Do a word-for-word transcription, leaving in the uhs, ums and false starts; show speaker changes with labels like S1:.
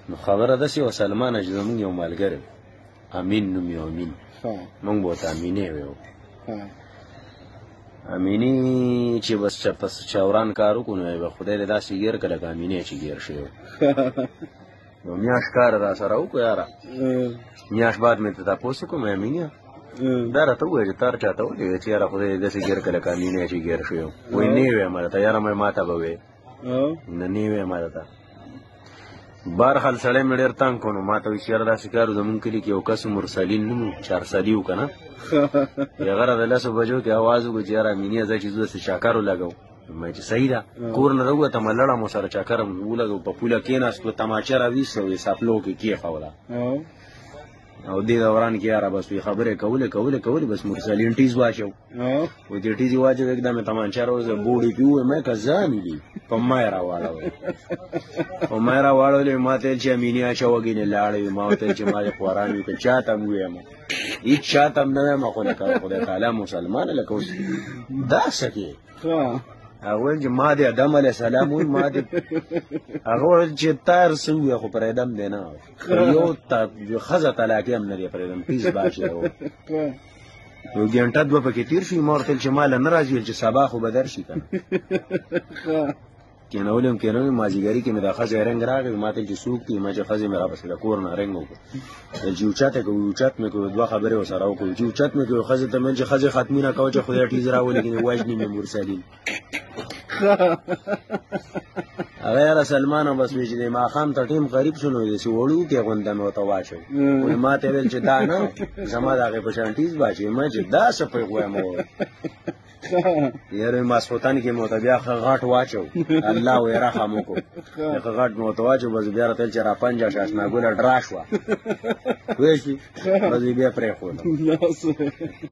S1: نو خبره داسې وه سلمانه چې زمونږ یو ملګری امین نوم یې امین مونږ به ورته امینې ویو امینې چې بس چېرته چوران کار وکړو نو به خدای دې داسې ګیر کړه لکه امینې چې ګیر شوی نو میاشت کار را سره وکړو یاره میاشت بعد مې ته تپوس وکړم امینې دا راته ووایه چې تا چاته ولې چې یاره خدای دې داسې ګیر کړه لکه امینې چې ګیر شوی وایي نه ویم درته یاره مې ما ته به وې نه نه ویم درته بهرحال سړی مې ډېر تنګ کړو نو ما ته وایي چې یاره داسې کار زمونږ کلي کې یو کس مرسلین نوم و چارسلي و که نه هغه را د لسو بجو کې اواز وکړو چې یاره امینې ځه چې زه داسې چاکر ولګوم ما چې صحیح ده کور نه راووتم لړم ورسره چاکر ولګو په پوله کېناستو تماچه راویسته وې سپلو کې کېښوله او دې دوران کې یاره بس وی خبرې کولې کولې کولې بس مرسلین ټیز واچو و دې ټیز یې واچو एकदम تمانچه راوځه بوډۍ پې ووایي مې که ځانې دي په ما یې راواړوئ په ما یې راواړولې ما ته ویل چې امینې اچوه ګینې لاړې ما ورته ویل چې ما دې خواران وي که چا ته هم ویم هېڅ چا ته هم نه ویم خو لکه خدای تعالی مسلمانه لکه اوس دا څه کې هغه ویل چې ما دې ادم علیه السلام وویل ما دې هغه ویل چې تا هر څه ووایه خو پرېږدم دی نه یو ښځه طلاقي هم نه دی پرېږدم پلیز باچې یو ګنټه دوه پکې تېر شي ما ورته ویل چې ما له نه راځي چې سبا خو به درشي که نه کېنولې هم کېنولې مازدیګري کې مې دا ښځې رنګ راغی ما ته ویل چې څوک دي ما چې ښځې مې راپسې د کور نه رنګ وکړو ویل چې اوچت یې کوو اوچت مې کوو دوه خبرې ورسره وکړو چې اوچت مې کوو ښځې ته مې ویل چې ښځې ختمي نه کوه چې خدای ټیز راولګي وژني مې مرسلین هغه یاره سلمانه بس وایي چې د ماښام ته ټیم قریب شو نو داسې وړوکې غونده مې ورته واچوي وایي ما ته ویل چې دا نه زما د هغې په شان ټیز واچوي ما چې دا څه پې ووایم ووایي یاره ماسخوتن کې مې ورته بیا ښه غټ واچو الله وایي رحم وکړو ښه غټ مې ورته واچو بس بیا راته ویل چې راپنجه شه اشناګله ډرا شوه پوه شوې بس یې بیا پرېښودم